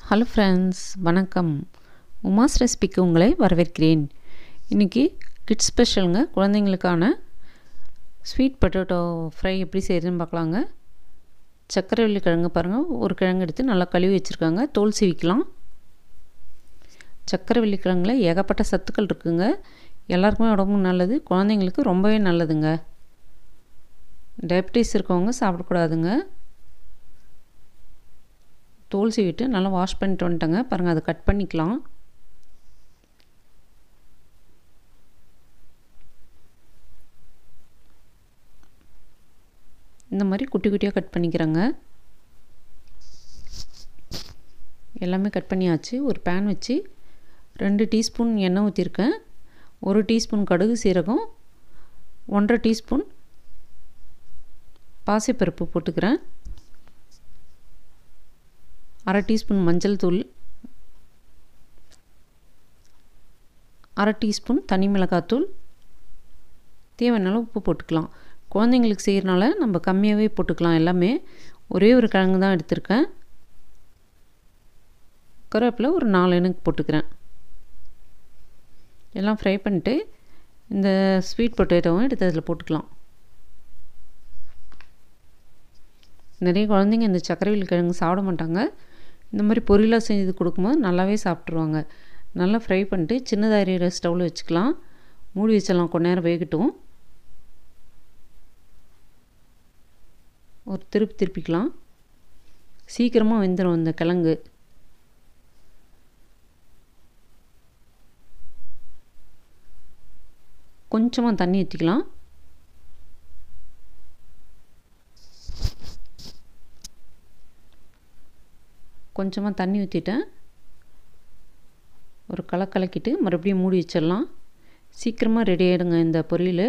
Hello friends, வணக்கம். உமாஸ் ரெசிபிக்கு உங்களை வரவேற்கிறேன். இன்றைக்கி கிட்ஸ் ஸ்பெஷலுங்க. குழந்தைங்களுக்கான ஸ்வீட் பொட்டேட்டோ ஃப்ரை எப்படி செய்கிறதுன்னு பார்க்கலாங்க. சக்கரவள்ளி கிழங்கு பாருங்கள், ஒரு கிழங்கு எடுத்து நல்லா கழுவி வச்சுருக்காங்க. தோல் சீவிக்கலாம். சக்கரவள்ளி கிழங்குல ஏகப்பட்ட சத்துக்கள் இருக்குங்க. எல்லாருக்குமே உடம்புக்கு நல்லது, குழந்தைங்களுக்கு ரொம்பவே நல்லதுங்க. டயபிட்டிஸ் இருக்கவங்க சாப்பிடக்கூடாதுங்க. தோல் சீவிட்டு நல்லா வாஷ் பண்ணிட்டு வந்துட்டேங்க. பாருங்கள், அதை கட் பண்ணிக்கலாம். இந்த மாதிரி குட்டி குட்டியாக கட் பண்ணிக்கிறேங்க. எல்லாமே கட் பண்ணியாச்சு. ஒரு பேன் வச்சு 2 டீஸ்பூன் எண்ணெய் ஊற்றிருக்கேன். 1 டீஸ்பூன் கடுகு சீரகம், 1.5 டீஸ்பூன் பாசிப்பருப்பு போட்டுக்கிறேன். 1/2 டீஸ்பூன் மஞ்சள் தூள், 1/2 டீஸ்பூன் தனி மிளகாத்தூள், தேவையான உப்பு போட்டுக்கலாம். குழந்தைங்களுக்கு செய்கிறனால நம்ம கம்மியாகவே போட்டுக்கலாம். எல்லாமே ஒரே ஒரு கிழங்கு தான் எடுத்திருக்கேன். கருவேப்பிலை ஒரு 4 எனக்கு போட்டுக்கிறேன். எல்லாம் ஃப்ரை பண்ணிட்டு இந்த ஸ்வீட் பொட்டேட்டோவும் எடுத்து அதில் போட்டுக்கலாம். நிறைய குழந்தைங்க இந்த சக்கரவள்ளி கிழங்கு சாப்பிட மாட்டாங்க. இந்த மாதிரி பொரியலாக செஞ்சு கொடுக்கும்போது நல்லாவே சாப்பிட்ருவாங்க. நல்லா ஃப்ரை பண்ணிட்டு சின்னதாக எரியிற ஸ்டவ்வில் வச்சுக்கலாம். மூடி வச்சிடலாம், கொஞ்ச நேரம் வேகட்டும். ஒரு திருப்பிக்கலாம். சீக்கிரமாக வெந்துடும் இந்த கிழங்கு. கொஞ்சமாக தண்ணி ஊற்றிக்கலாம். கொஞ்சமாக தண்ணி ஊற்றிட்டேன். ஒரு கலக்கிட்டு மறுபடியும் மூடி வச்சிடலாம். சீக்கிரமாக ரெடி ஆகிடுங்க இந்த பொரியல்.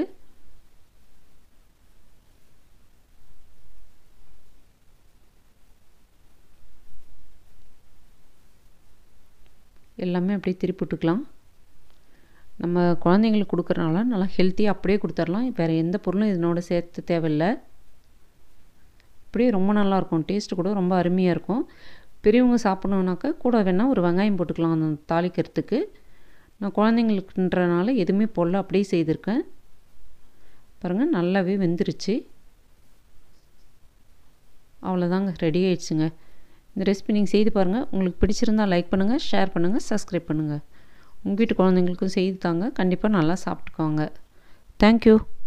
எல்லாமே அப்படியே திருப்பி விட்டுக்கலாம். நம்ம குழந்தைங்களுக்கு கொடுக்குறனால நல்லா ஹெல்த்தியாக அப்படியே கொடுத்துடலாம். வேறு எந்த பொருளும் இதனோட சேர்த்து தேவையில்லை. அப்படியே ரொம்ப நல்லாயிருக்கும். டேஸ்ட்டு கூட ரொம்ப அருமையாக இருக்கும். பெரியவங்க சாப்பிட்ணுன்னாக்கா கூட வேணால் ஒரு வெங்காயம் போட்டுக்கலாம் அந்த தாளிக்கிறதுக்கு. நான் குழந்தைங்களுக்குன்றனால எதுவுமே போடல, அப்படியே செய்திருக்கேன். பாருங்கள், நல்லாவே வெந்துருச்சு. அவ்வளோதாங்க, ரெடி ஆயிடுச்சுங்க. இந்த ரெசிபி நீங்கள் செய்து பாருங்கள். உங்களுக்கு பிடிச்சிருந்தால் லைக் பண்ணுங்கள், ஷேர் பண்ணுங்கள், சப்ஸ்கிரைப் பண்ணுங்கள். உங்கள் வீட்டு குழந்தைங்களுக்கும் செய்து தாங்க. கண்டிப்பாக நல்லா சாப்பிட்டுக்குவாங்க. தேங்க்யூ.